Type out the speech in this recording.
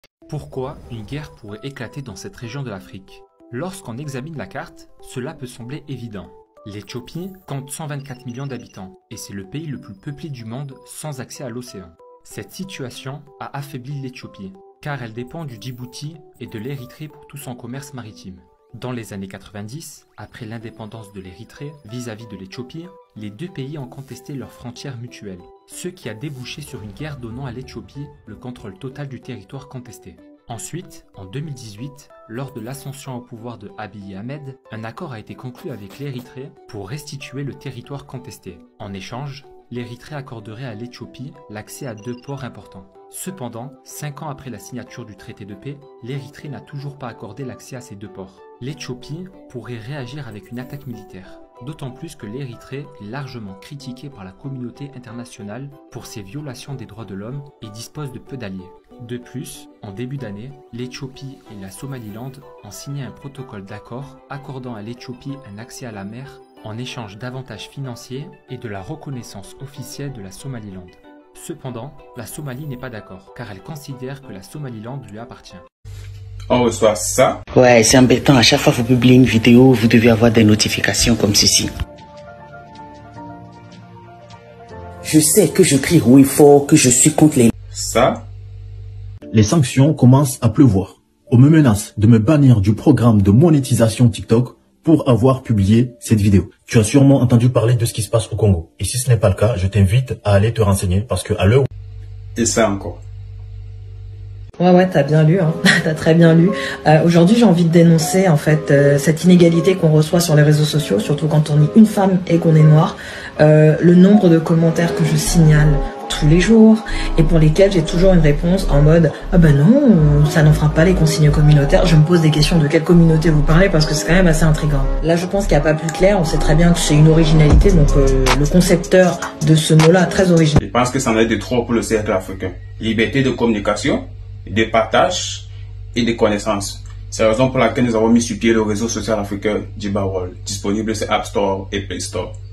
Pourquoi une guerre pourrait éclater dans cette région de l'Afrique? Lorsqu'on examine la carte, cela peut sembler évident. L'Éthiopie compte 124 millions d'habitants et c'est le pays le plus peuplé du monde sans accès à l'océan. Cette situation a affaibli l'Éthiopie car elle dépend du Djibouti et de l'Érythrée pour tout son commerce maritime. Dans les années 90, après l'indépendance de l'Érythrée vis-à-vis de l'Éthiopie, les deux pays ont contesté leurs frontières mutuelles, ce qui a débouché sur une guerre donnant à l'Éthiopie le contrôle total du territoire contesté. Ensuite, en 2018, lors de l'ascension au pouvoir de Abiy Ahmed, un accord a été conclu avec l'Érythrée pour restituer le territoire contesté. En échange, l'Érythrée accorderait à l'Éthiopie l'accès à 2 ports importants. Cependant, 5 ans après la signature du traité de paix, l'Érythrée n'a toujours pas accordé l'accès à ces 2 ports. L'Éthiopie pourrait réagir avec une attaque militaire, d'autant plus que l'Érythrée est largement critiquée par la communauté internationale pour ses violations des droits de l'homme et dispose de peu d'alliés. De plus, en début d'année, l'Éthiopie et la Somaliland ont signé un protocole d'accord accordant à l'Éthiopie un accès à la mer en échange d'avantages financiers et de la reconnaissance officielle de la Somaliland. Cependant, la Somalie n'est pas d'accord, car elle considère que la Somaliland lui appartient. On reçoit ça. Ouais, c'est embêtant. À chaque fois que vous publiez une vidéo, vous devez avoir des notifications comme ceci. Je sais que je crie haut et fort que je suis contre les... Ça. Les sanctions commencent à pleuvoir. On me menace de me bannir du programme de monétisation TikTok pour avoir publié cette vidéo. Tu as sûrement entendu parler de ce qui se passe au Congo. Et si ce n'est pas le cas, je t'invite à aller te renseigner parce que à l'heure... Et ça encore. Ouais, t'as bien lu, hein. T'as très bien lu. Aujourd'hui, j'ai envie de dénoncer en fait cette inégalité qu'on reçoit sur les réseaux sociaux, surtout quand on est une femme et qu'on est noir. Le nombre de commentaires que je signale tous les jours et pour lesquels j'ai toujours une réponse en mode « Ah ben non, ça n'enfreint pas les consignes communautaires ». Je me pose des questions de quelle communauté vous parlez parce que c'est quand même assez intriguant. Là, je pense qu'il n'y a pas plus clair. On sait très bien que c'est une originalité, donc le concepteur de ce mot-là, très original. Je pense que ça en est de trop pour le cercle africain. Liberté de communication, de partage et de connaissances. C'est la raison pour laquelle nous avons mis sur pied le réseau social africain Djiba World, disponible sur App Store et Play Store.